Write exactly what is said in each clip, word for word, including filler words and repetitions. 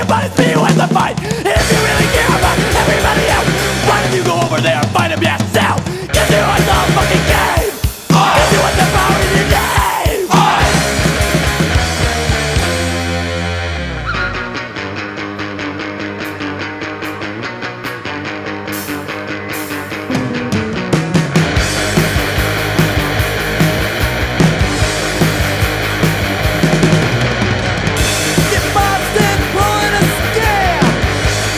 it, but it's me who has to fight. And if you really care about everybody else, why don't you go over there and fight him yourself? Cause you want the fucking game. Cause you want the power in your name. Get Boston pulling a scare.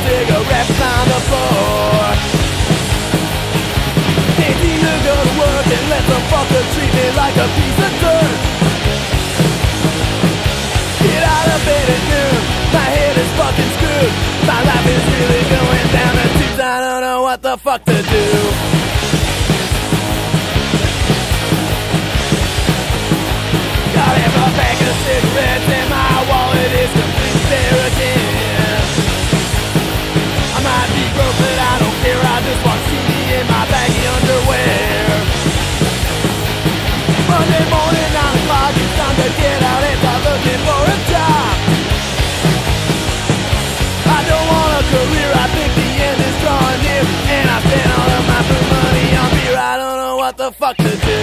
cigarettes on the floor. Can't seem to go to work and let some fucker treat me like a piece of dirt. Get out of bed at noon, my head is fucking screwed. My life is really going down the tubes, I don't know what the fuck to do. Got half a pack of cigarettes and my wallet is completely bare again. I might be broke but I don't care, I just want C D in my baggy underwear. Monday morning, nine o'clock, it's time to get out and start looking for a job. I don't want a career, I think the end is drawing near, and I spent all of my food money on beer, I don't know what the fuck to do.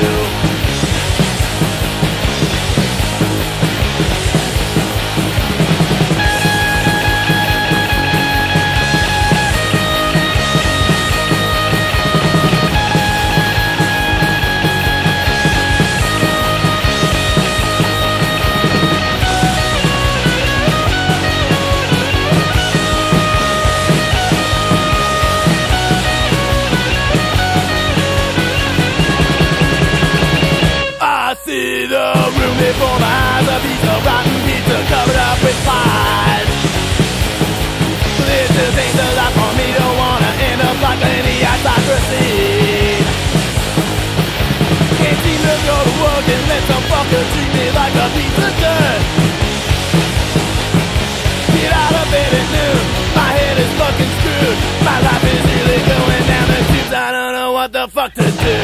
Before my eyes, a piece of rotten pizza covered up with flies. This just ain't the life for me, don't wanna end up like any aristocracy. Can't seem to go to work and let some fucker treat me like a piece of dirt. Get out of bed at noon, my head is fucking screwed. My life is really going down the tubes, I don't know what the fuck to do.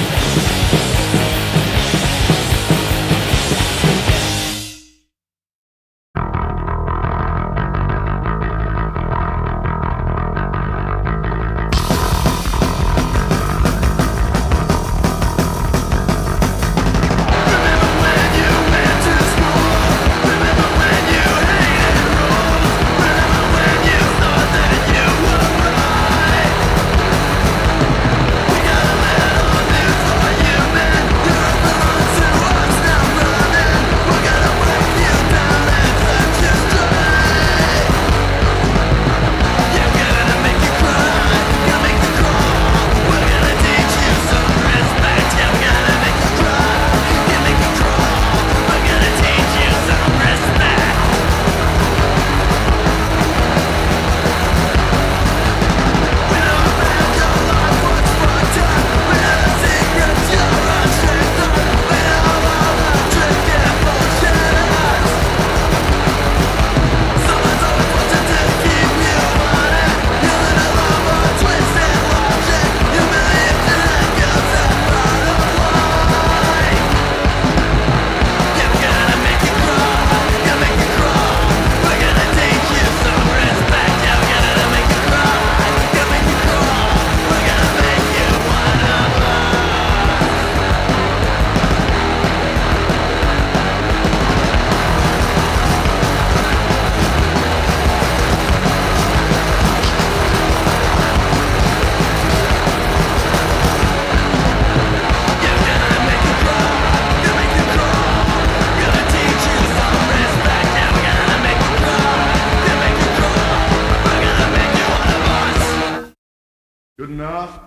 Good enough?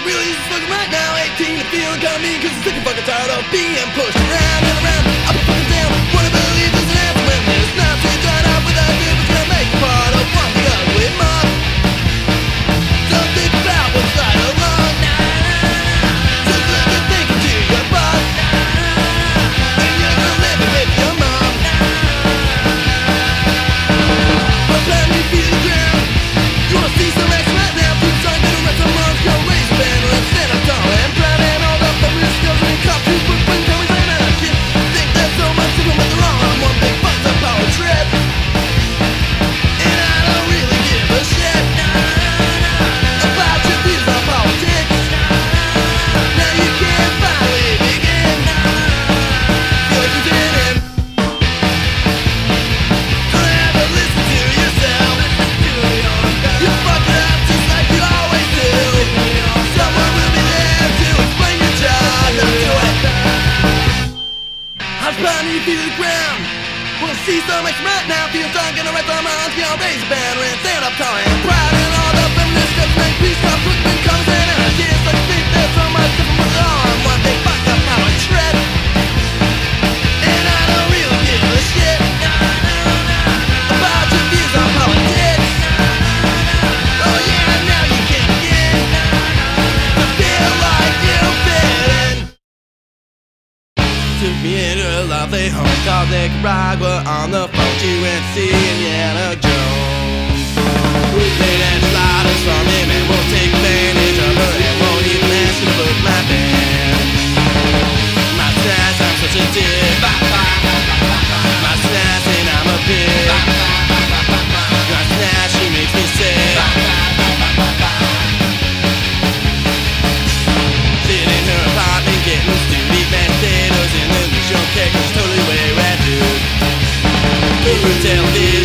really just fucking right now, eighteen and feeling kinda mean, cause I'm sick and fucking tired of being pushed around and around, up and fucking down. Wanna believe there's an answer when there's nothing done up with that dude who's gonna make you part of one big ugly mob. Don't think about what's right or wrong, just let me think into your butt, and you're gonna live it with your mom. But let me feel the ground. You wanna see some action right now? Feel sorry, better rest some arms, go raise a band, let's stand up tall and proud and all up the real skills and cop two foot when coming down and I can't think there's so much different but they're all on one big fucked up power trip. And I don't really give a shit about your views on politics. Now you can finally begin. Feel like you didn't. Don't ever listen to yourself. You fuck it up just like you always do. Someone will be there to explain your job. Now do it. I'm pounding you feet to the ground. Wanna see some action right now? Feel strong, gonna write some arms, gonna raise a banner and stand up tall and proud. And all the feminist stuff, make peace, stop looking, comes in and I can't like think there's so much different but they're all on one big fucked up power trip. And I don't really give a shit about your views on politics. Oh yeah, now you can begin to feel like you fit in. Took me into a lovely home called Nicaragua. On the phone she went to see Indiana Jones. We played enchiladas from him and we'll take advantage of her and won't even ask to book my band. My snaz, I'm such a dick. My snaz and I'm a pig. My snaz, she makes me sick. Sitting in her apartment getting stupid mashed potatoes in the news show cake. She's totally way red dude. Cooper television.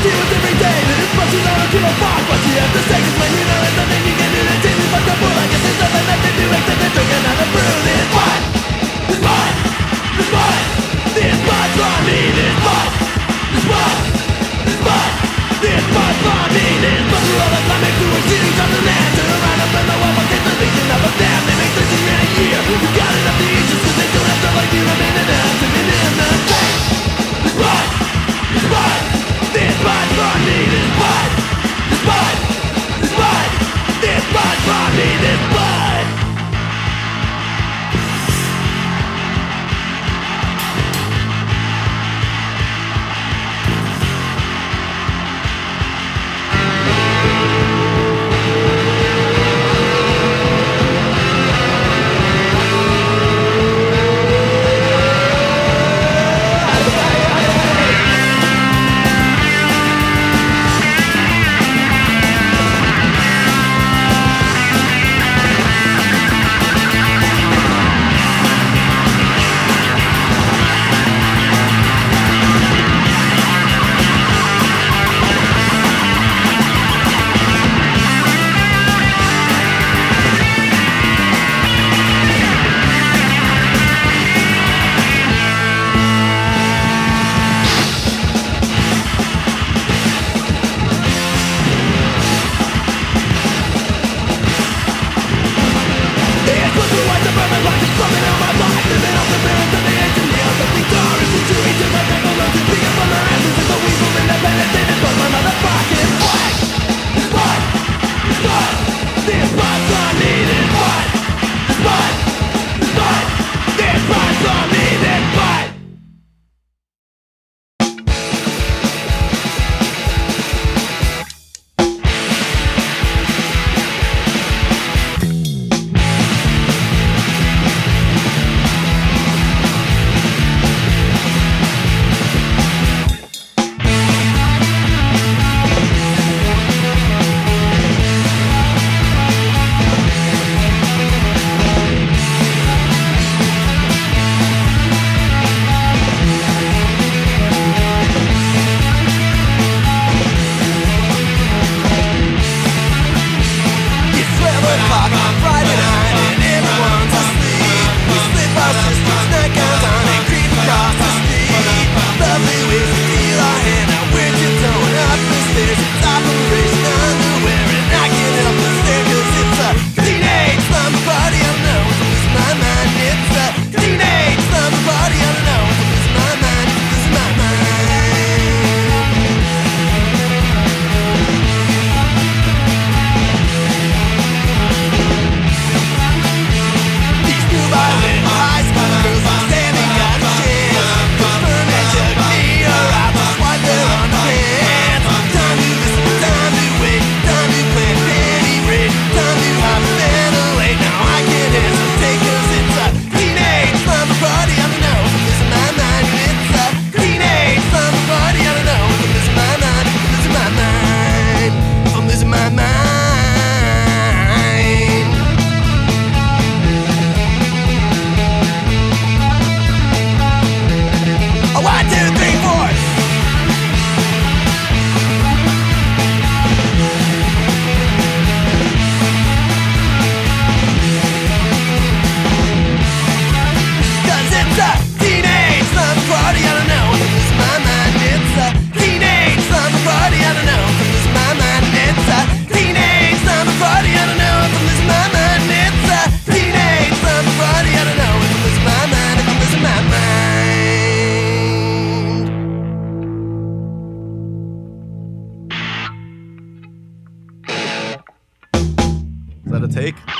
see what's every day. That it's much as I don't give a fuck what you have to say. Cause when you know there's nothing you can do to change me, fucked up, well I guess there's nothing left to do except to drink another brew. This blood, this blood, this blood, this blood from me. This blood, this blood, this blood, this blood from me. This blood through all the climbing through a shooting from the land. Turn around up in the wall, but get the legion of a damn. They make thirteen grand a year. You got enough to eat just cause they don't have to like you. I mean enough to be in the thing. This blood, this blood, this blood from me. This blood, this blood, this blood, this blood from me. This blood. Is that a take?